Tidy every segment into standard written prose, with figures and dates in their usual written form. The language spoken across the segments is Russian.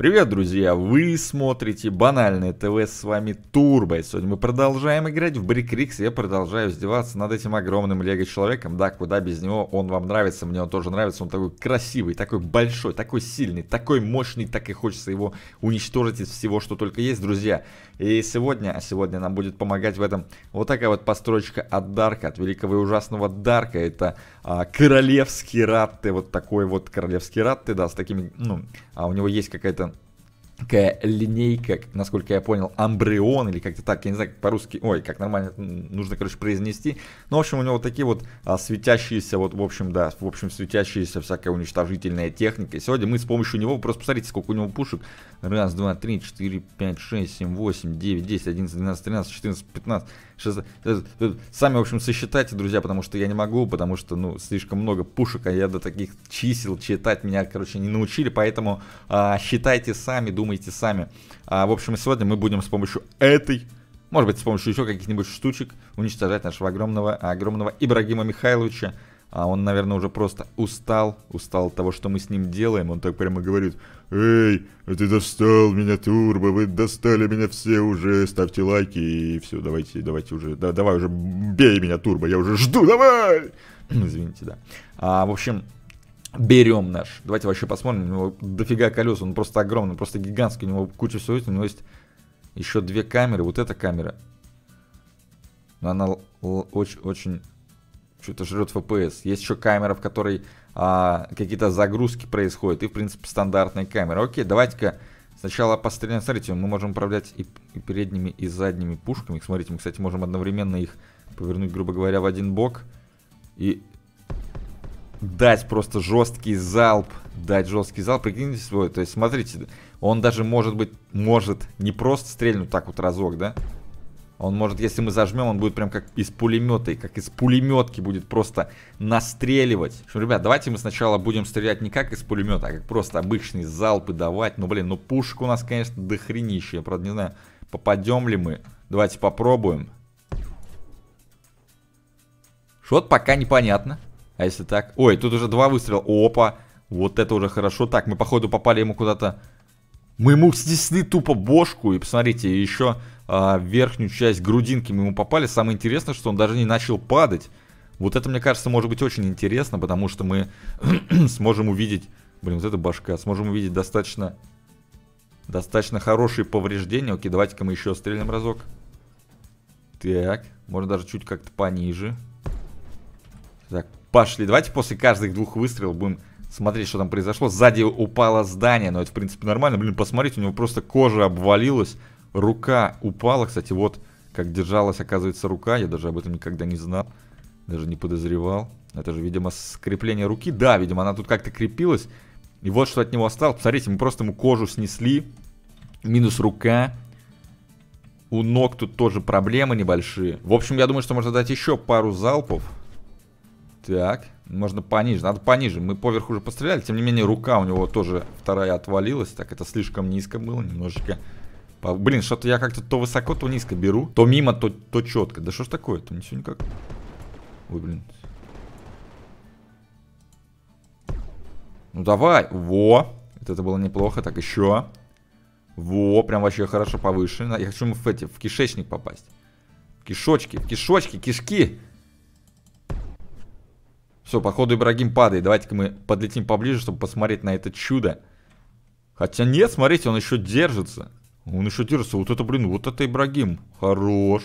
Привет, друзья! Вы смотрите Банальное ТВ, с вами Турбо. И сегодня мы продолжаем играть в Brick Rigs. Я продолжаю издеваться над этим огромным лего-человеком. Да, куда без него, он вам нравится, мне он тоже нравится. Он такой красивый, такой большой, такой сильный, такой мощный. Так и хочется его уничтожить из всего, что только есть, друзья. И сегодня нам будет помогать в этом вот такая вот постройка от Дарка, от великого и ужасного Дарка. Это королевский ратты, вот такой вот королевский ратты, да, с такими, у него есть какая-то такая линейка, насколько я понял, амбрион или как-то так, я не знаю, как по-русски, как нормально нужно, произнести. Ну, в общем, у него такие вот светящиеся, светящаяся всякая уничтожительная техника. И сегодня мы с помощью него, просто посмотрите, сколько у него пушек. Раз, два, три, 4, 5, 6, 7, 8, 9, 10, 11, 12, 13, 14, 15, 16. Сами, в общем, сосчитайте, друзья, потому что я не могу, потому что, слишком много пушек, а я до таких чисел читать меня, не научили, поэтому считайте сами, думайте сами. В общем, сегодня мы будем с помощью этой, может быть, с помощью еще каких-нибудь штучек уничтожать нашего огромного Ибрагима Михайловича. Он, наверное, уже просто устал от того, что мы с ним делаем. Он так прямо говорит: «Эй, ты достал меня, Турбо, вы достали меня все уже, ставьте лайки и все, давайте уже, давай уже бей меня, Турбо, я уже жду, давай!» Извините, да. В общем, берем наш. Давайте вообще посмотрим, у него дофига колес, он просто огромный, просто гигантский, у него куча всего есть, у него есть еще две камеры, вот эта камера. Она очень что-то жрет FPS. Есть еще камера, в которой какие-то загрузки происходят. И, в принципе, стандартная камера. Окей, давайте-ка сначала постреляем. Смотрите, мы можем управлять и передними, и задними пушками. Смотрите, мы, кстати, можем одновременно их повернуть, грубо говоря, в один бок. И дать просто жесткий залп. Прикиньте свой. То есть, смотрите, он даже может не просто стрельнуть так вот разок, да? Он может, если мы зажмем, он будет прям как из пулемета, как из пулеметки будет просто настреливать. В общем, ребят, давайте мы сначала будем стрелять не как из пулемета, а как просто обычные залпы давать. Пушек у нас, конечно, дохренище. Я, правда, не знаю, попадем ли мы. Давайте попробуем. Что-то пока непонятно. А если так? Ой, тут уже два выстрела. Опа, вот это уже хорошо. Так, мы, походу, попали ему куда-то. Мы ему снесли тупо бошку. И посмотрите, еще верхнюю часть грудинки мы ему попали. Самое интересное, что он даже не начал падать. Вот это, мне кажется, может быть очень интересно, потому что мы сможем увидеть... вот эта башка. Сможем увидеть достаточно хорошие повреждения. Окей, давайте-ка мы еще стрельнем разок. Так, можно даже чуть как-то пониже. Так, пошли. Давайте после каждых двух выстрелов будем смотреть, что там произошло. Сзади упало здание, но это, в принципе, нормально. Посмотрите, у него просто кожа обвалилась. Рука упала, кстати, вот как держалась, оказывается, рука. Я даже об этом никогда не знал, даже не подозревал. Это же, видимо, скрепление руки. Да, видимо, она тут как-то крепилась. И вот что от него осталось. Посмотрите, мы просто ему кожу снесли. Минус рука. У ног тут тоже проблемы небольшие. В общем, я думаю, что можно дать еще пару залпов. Так, можно пониже, надо пониже. Мы поверху уже постреляли, тем не менее рука у него тоже вторая отвалилась. Так, это слишком низко было, немножечко. Блин, что-то я как-то то высоко, то низко беру. То мимо, то четко. Да что ж такое-то? Ничего никак. Ой, блин. Ну давай. Во. Это было неплохо. Так, еще. Во, прям вообще хорошо повыше. Я хочу ему в кишечник попасть. В кишочки, кишки. Все, походу Ибрагим падает. Давайте-ка мы подлетим поближе, чтобы посмотреть на это чудо. Хотя нет, смотрите, он еще держится. Вот это, блин, вот это Ибрагим. Хорош.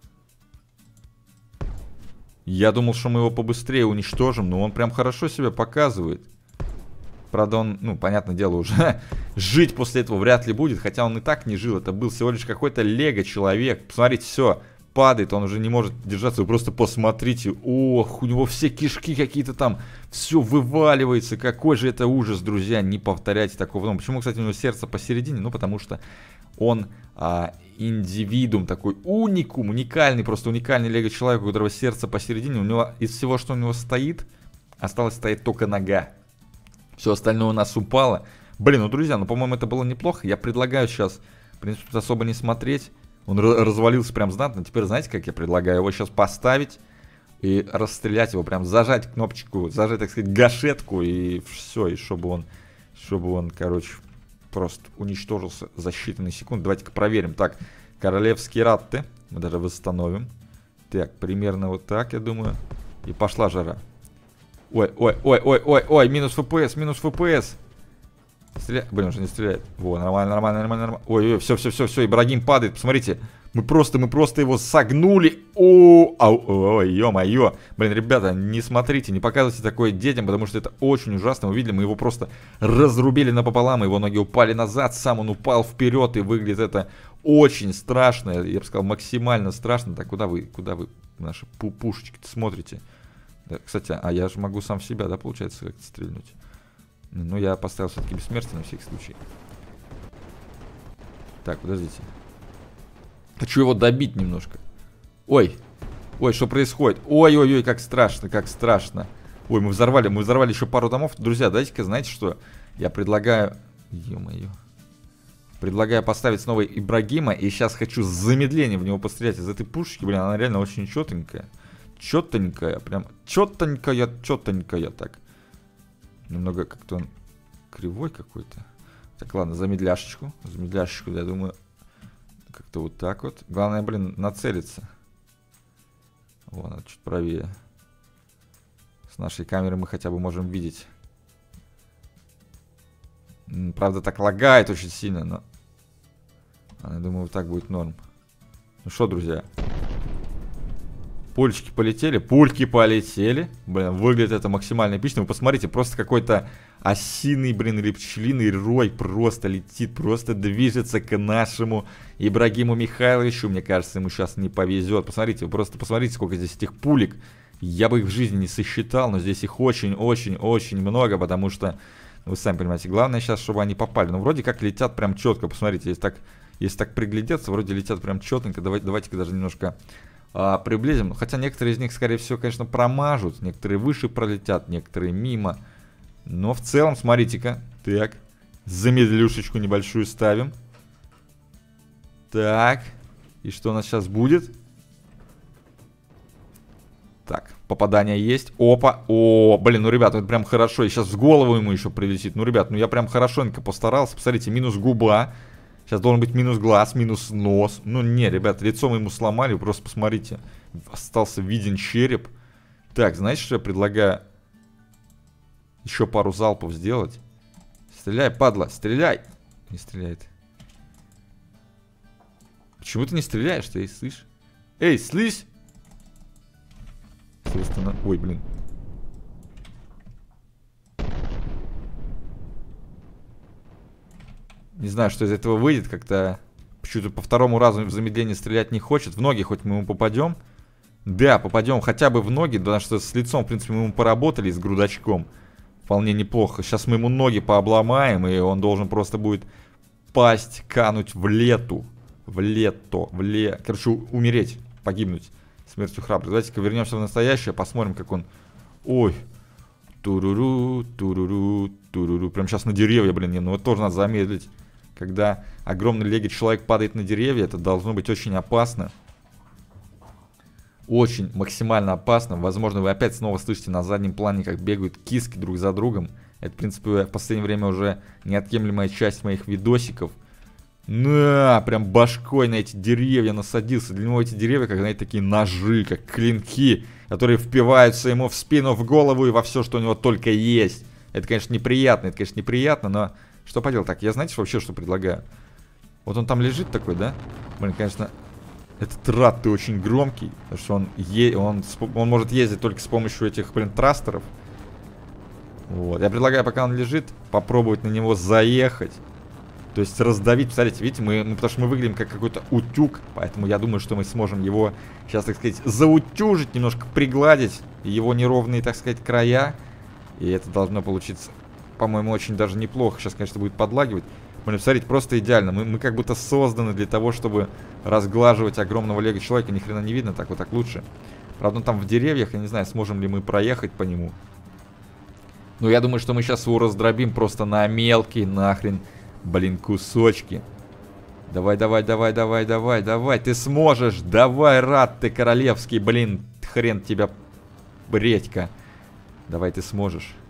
Я думал, что мы его побыстрее уничтожим, но он прям хорошо себя показывает. Правда, он, понятное дело, уже жить после этого вряд ли будет. Хотя он и так не жил. Это был всего лишь какой-то лего-человек. Посмотрите, все. Падает, он уже не может держаться. Вы просто посмотрите. Ох, у него все кишки какие-то там. Все вываливается. Какой же это ужас, друзья. Не повторяйте такого. Почему, кстати, у него сердце посередине? Потому что он индивидуум такой. Уникальный, просто уникальный лего-человек, у которого сердце посередине. У него из всего, что у него стоит, осталось стоять только нога. Все остальное у нас упало. Блин, друзья, по-моему, это было неплохо. Я предлагаю сейчас, в принципе, особо не смотреть. Он развалился прям знатно. Теперь знаете, как я предлагаю? Его сейчас поставить и расстрелять его. Прям зажать кнопочку, зажать, так сказать, гашетку. И все. И чтобы он, короче, просто уничтожился за считанные секунды. Давайте-ка проверим. Так, королевские ратты. Мы даже восстановим. Так, примерно вот так, я думаю. И пошла жара. Ой, ой, ой, ой, ой, ой, минус ФПС, минус ФПС. Стреляет. Блин, уже не стреляет. Во, нормально, нормально, нормально, нормально. Ой, ой, все, все, все, все, Ибрагим падает. Посмотрите. Мы просто его согнули. Ой, ё-моё. Блин, ребята, не смотрите, не показывайте такое детям, потому что это очень ужасно. Вы видели, мы его просто разрубили напополам, его ноги упали назад, сам он упал вперед, и выглядит это очень страшно. Я бы сказал, максимально страшно. Так, куда вы наши пушечки-то смотрите? Да, кстати, а я же могу сам в себя, да, получается, как-то стрельнуть. Ну, я поставил все-таки бессмертие на всякий случай. Так, подождите. Хочу его добить немножко. Ой, ой, что происходит? Ой-ой-ой, как страшно, как страшно. Ой, мы взорвали еще пару домов. Друзья, дайте-ка, знаете что? Я предлагаю... Ё-моё. Предлагаю поставить снова Ибрагима. И сейчас хочу с замедлением в него пострелять из этой пушечки. Блин, она реально очень четенькая. Четенькая, прям четенькая, так. Немного как-то он кривой какой-то. Так, ладно, замедляшечку. Замедляшечку, я думаю, как-то вот так вот. Главное, блин, нацелиться. Вон, это чуть правее. С нашей камеры мы хотя бы можем видеть. Правда, так лагает очень сильно, но... Я думаю, вот так будет норм. Ну что, друзья? Пульки полетели. Блин, выглядит это максимально эпично. Вы посмотрите, просто какой-то осиный, блин, или пчелиный рой просто летит, просто движется к нашему Ибрагиму Михайловичу. Мне кажется, ему сейчас не повезет. Посмотрите, вы просто посмотрите, сколько здесь этих пулек. Я бы их в жизни не сосчитал, но здесь их очень-очень-очень много, потому что, вы сами понимаете, главное сейчас, чтобы они попали. Но вроде как летят прям четко. Посмотрите, если так приглядеться, вроде летят прям четенько. Давайте-ка даже немножко... приблизим. Хотя некоторые из них, скорее всего, конечно, промажут. Некоторые выше пролетят, некоторые мимо. Но в целом, смотрите-ка. Так. Замедлюшечку небольшую ставим. Так. И что у нас сейчас будет? Так. Попадание есть. Опа. О, блин, ну, ребят, это прям хорошо. И сейчас в голову ему еще прилетит. Ну, ребят, ну я прям хорошенько постарался. Посмотрите, минус губа. Сейчас должен быть минус глаз, минус нос. Ну не, ребят, лицо мы ему сломали. Просто посмотрите. Остался виден череп. Так, знаете, что я предлагаю? Еще пару залпов сделать. Стреляй, падла, стреляй. Не стреляет. Почему ты не стреляешь? Ты слышишь? Эй, слышь? Ой, блин. Не знаю, что из этого выйдет. Как-то почему-то по второму разу в замедление стрелять не хочет. В ноги хоть мы ему попадем. Да, попадем хотя бы в ноги. Потому что с лицом, в принципе, мы ему поработали, с грудачком. Вполне неплохо. Сейчас мы ему ноги пообломаем. И он должен просто будет пасть, кануть в лету. Короче, умереть, погибнуть. Смертью храбрых. Давайте-ка вернемся в настоящее. Посмотрим, как он... Ой. Туруру, туруру, туруру. Прям сейчас на деревья, блин. Ну вот тоже надо замедлить. Когда огромный лего человек падает на деревья, это должно быть очень опасно. Очень максимально опасно. Возможно, вы опять снова слышите на заднем плане, как бегают киски друг за другом. Это, в принципе, в последнее время уже неотъемлемая часть моих видосиков. На, прям башкой на эти деревья насадился. Для него эти деревья, как, знаете, такие ножи, как клинки, которые впиваются ему в спину, в голову и во все, что у него только есть. Это, конечно, неприятно, но что поделать. Так, я знаете вообще, что предлагаю? Вот он там лежит такой, да? Блин, конечно, этот ратты очень громкий, потому что он может ездить только с помощью этих, блин, трастеров. Вот, я предлагаю, пока он лежит, попробовать на него заехать. То есть раздавить, посмотрите, видите, потому что мы выглядим как какой-то утюг, поэтому я думаю, что мы сможем его сейчас, так сказать, заутюжить, немножко пригладить его неровные, так сказать, края. И это должно получиться, по-моему, очень даже неплохо. Сейчас, конечно, будет подлагивать. Блин, посмотрите, просто идеально. Мы как будто созданы для того, чтобы разглаживать огромного лего человека. Ни хрена не видно, так вот так лучше. Правда, он там в деревьях, я не знаю, сможем ли мы проехать по нему. Но я думаю, что мы сейчас его раздробим просто на мелкие нахрен, блин, кусочки. Давай, ты сможешь. Давай, рад ты королевский, блин, хрен тебя, бредька. Давай, ты сможешь.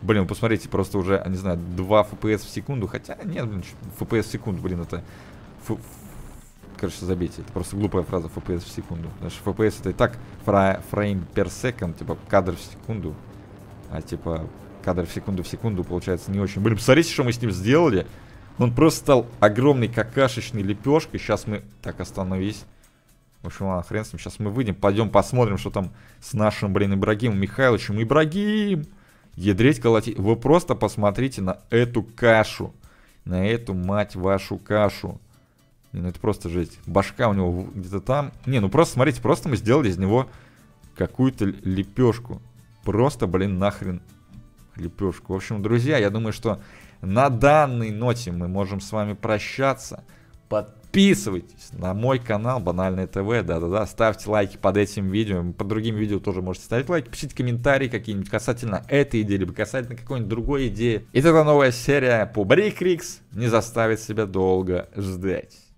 Блин, посмотрите, просто уже, не знаю, 2 FPS в секунду. Хотя, нет, блин, FPS в секунду, блин, это... Короче, забейте, это просто глупая фраза FPS в секунду. Потому что FPS это и так frame per second, типа кадр в секунду. А типа кадр в секунду получается не очень. Блин, посмотрите, что мы с ним сделали. Он просто стал огромной какашечной лепешкой. Сейчас мы... Так, остановись. В общем, ладно, хрен с ним. Сейчас мы выйдем, пойдем посмотрим, что там с нашим, блин, Ибрагимом Михайловичем. Ибрагим! Ядрить, колотить. Вы просто посмотрите на эту кашу. На эту, мать вашу, кашу. Не, ну это просто жесть. Башка у него где-то там. Не, ну просто смотрите, просто мы сделали из него какую-то лепешку. Просто, блин, нахрен лепешку. В общем, друзья, я думаю, что на данной ноте мы можем с вами прощаться. Подписывайтесь на мой канал Банальное ТВ. Да-да-да, ставьте лайки под этим видео. Под другим видео тоже можете ставить лайки. Пишите комментарии какие-нибудь касательно этой идеи, либо касательно какой-нибудь другой идеи. И тогда новая серия по Брейк Рикс не заставит себя долго ждать.